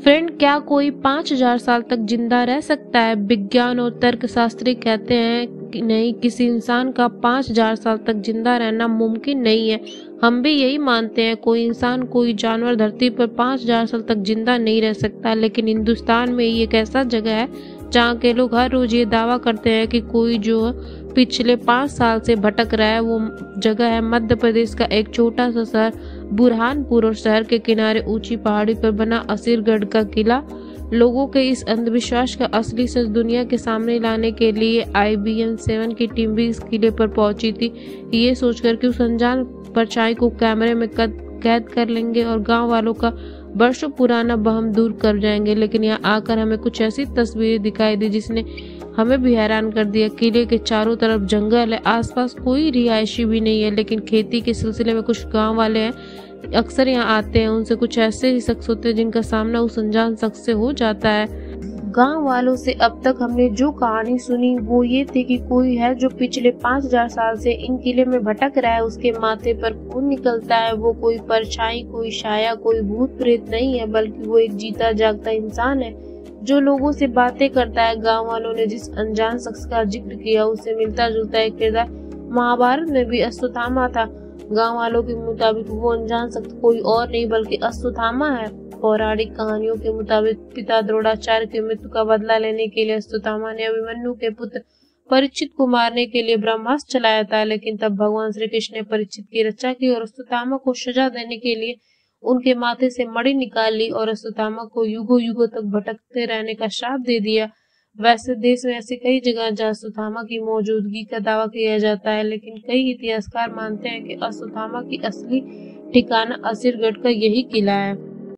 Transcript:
Friend, क्या कोई 5000 साल तक जिंदा रह सकता है? विज्ञान और तर्कशास्त्री कहते हैं कि नहीं, किसी इंसान का 5000 साल तक जिंदा रहना मुमकिन नहीं है। हम भी यही मानते हैं, कोई इंसान, कोई जानवर धरती पर 5000 साल तक जिंदा नहीं रह सकता। लेकिन हिंदुस्तान में ये एक ऐसा जगह है जहाँ के लोग हर रोज ये दावा करते हैं कि कोई जो पिछले 5 साल से भटक रहा है। वो जगह है मध्य प्रदेश का एक छोटा सा शहर बुरहानपुर, और शहर के किनारे ऊंची पहाड़ी पर बना असीरगढ़ का किला। लोगों के इस अंधविश्वास का असली सच दुनिया के सामने लाने के लिए IBN-7 की टीम भी इस किले पर पहुंची थी, ये सोचकर कि उस अनजान परछाई को कैमरे में कैद कर लेंगे और गांव वालों का वर्षों पुराना वहम दूर कर जाएंगे। लेकिन यहाँ आकर हमें कुछ ऐसी तस्वीरें दिखाई दी जिसने हमें भी हैरान कर दिया। किले के चारों तरफ जंगल है, आसपास कोई रिहायशी भी नहीं है, लेकिन खेती के सिलसिले में कुछ गांव वाले हैं, अक्सर यहाँ आते हैं। उनसे कुछ ऐसे ही शख्स होते हैं जिनका सामना उस अनजान शख्स से हो जाता है। गांव वालों से अब तक हमने जो कहानी सुनी वो ये थी कि कोई है जो पिछले 5000 साल से इन किले में भटक रहा है। उसके माथे पर खून निकलता है। वो कोई परछाई, कोई छाया, कोई भूत प्रेत नहीं है, बल्कि वो एक जीता जागता इंसान है जो लोगों से बातें करता है। गांव वालों ने जिस अनजान शख्स का जिक्र किया उससे मिलता जुलता एक किरदार महाभारत में भी अश्वत्थामा था। गांव वालों के मुताबिक वो अनजान शख्स कोई और नहीं बल्कि अश्वत्थामा है। पौराणिक कहानियों के मुताबिक पिता द्रोणाचार्य की मृत्यु का बदला लेने के लिए अश्वत्थामा ने अभिमन्यु के पुत्र परीक्षित को मारने के लिए ब्रह्मास्त्र चलाया था। लेकिन तब भगवान श्री कृष्ण ने परीक्षित की रक्षा की और अश्वत्थामा को सजा देने के लिए उनके माथे से मणि निकाल ली और अश्वत्थामा को युगों युगों तक भटकते रहने का श्राप दे दिया। वैसे देश में ऐसी कई जगह जहाँ अश्वत्थामा की मौजूदगी का दावा किया जाता है, लेकिन कई इतिहासकार मानते हैं कि अश्वत्थामा की असली ठिकाना असीरगढ़ का यही किला है।